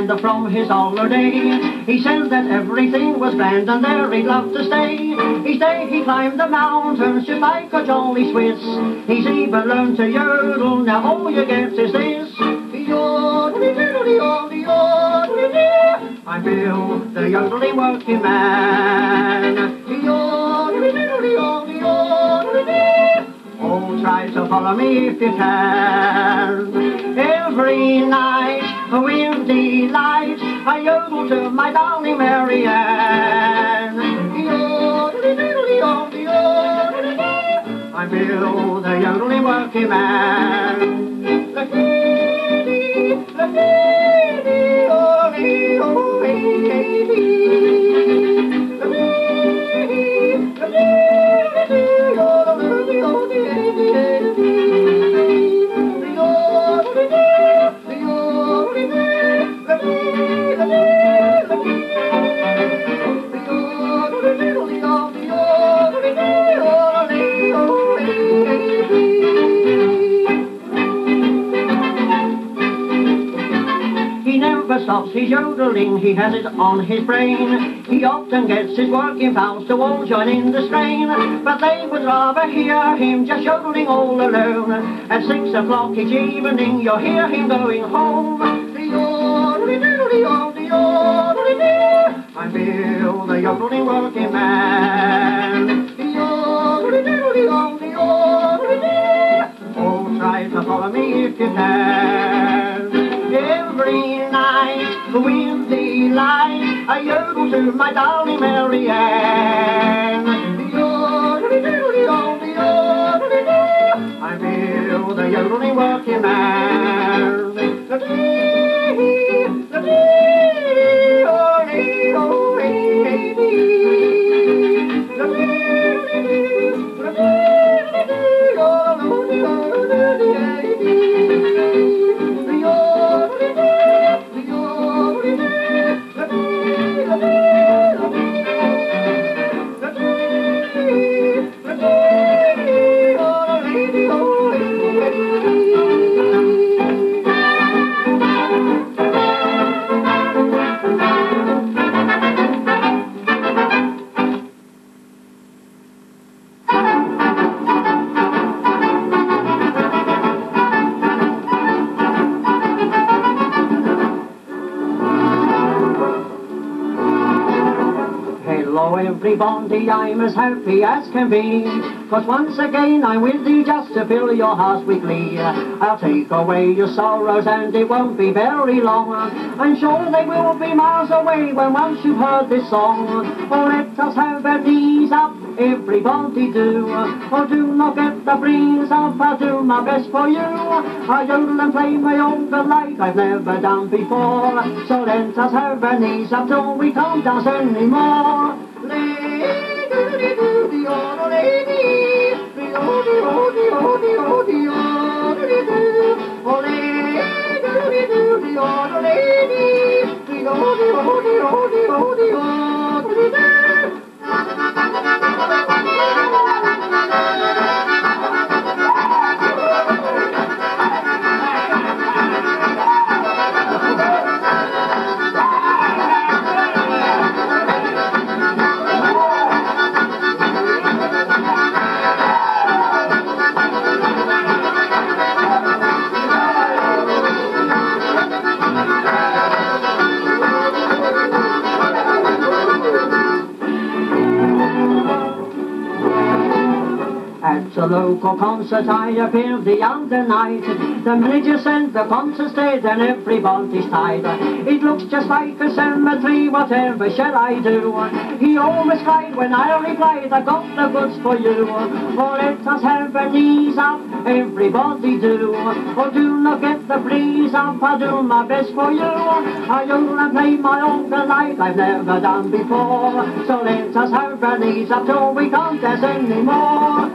land from his holiday. He said that everything was grand and there he'd love to stay. Each day he climbed the mountains just like a jolly Swiss. He's even learned to yodel, now all you get is this. I'm Bill, the yodeling working man. Oh, try to follow me if you can. Every night, with delight, I yodel to my darling Mary Ann. I'm Bill, the yodeling working man. Stops his yodeling, he has it on his brain. He often gets his working pals to all join in the strain, but they would rather hear him just yodeling all alone. At 6 o'clock each evening you'll hear him going home. I'm Bill, the yodeling working man. Oh, try to follow me if you can. Every night, with delight, I yodel to my darling Mary Ann. I'm Bill, the yodeling working man. Everybody, I'm as happy as can be, 'cause once again I'm with thee just to fill your heart with glee. I'll take away your sorrows and it won't be very long. I'm sure they will be miles away when once you've heard this song. Oh, let us have our knees up, everybody do. Oh, do not get the breeze up, I'll do my best for you. I yodel and play my own like I've never done before. So let us have our knees up till we can't dance anymore. The local concert I appeared the other night. The manager said the concert stayed and everybody's tired. It looks just like a cemetery, whatever shall I do? He always cried when I replied, I got the goods for you. Oh, let us have our knees up, everybody do. Oh, do not get the breeze up, I'll do my best for you. I yodel and play my own like I've never done before. So let us have our knees up till we can't dance anymore.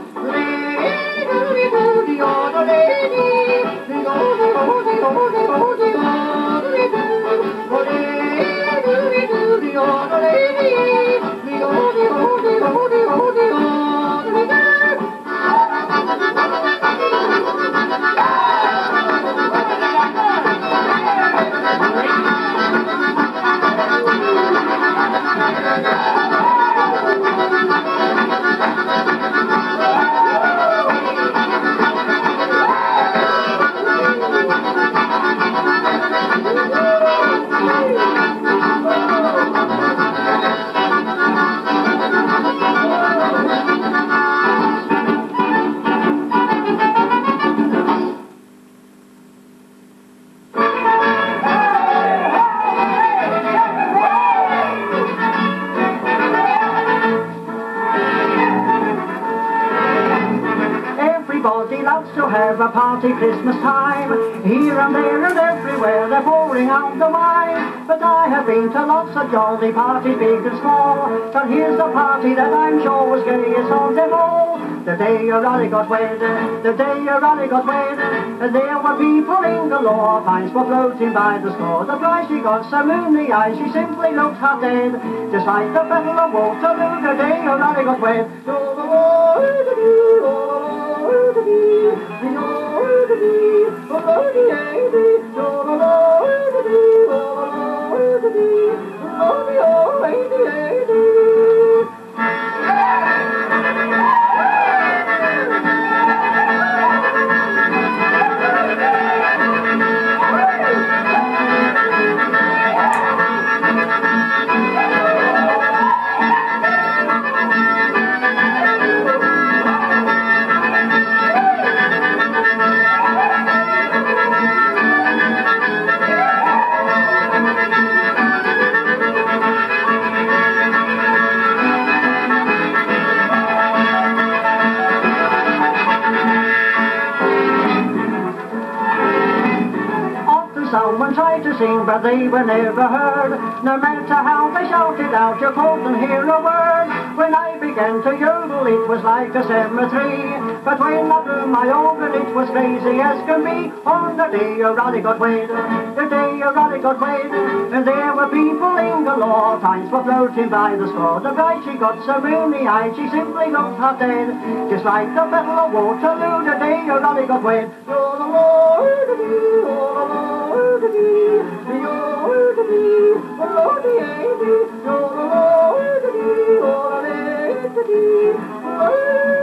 Everybody loves to have a party Christmas time. Here and there and everywhere they're pouring out the wine. But I have been to lots of jolly parties, big and small. But here's a party that I'm sure was gayest of them all. The day O'Reilly got wed, the day O'Reilly got wed. There were people in galore, pints were floating by the score. The bride she got so moony eyes, she simply looked half dead. Just like the Battle of Waterloo, the day O'Reilly got wed. Someone tried to sing, but they were never heard. No matter how they shouted out, you couldn't hear a word. When I began to yodel, it was like a cemetery. But when I blew my organ, it was crazy as can be. On the day O'Reilly got wed, the day O'Reilly got wed. And there were people in galore, pints were floating by the score. The bride, she got so moony eyed, she simply looked half dead. Just like the Battle of Waterloo, the day O'Reilly got wed. Oh,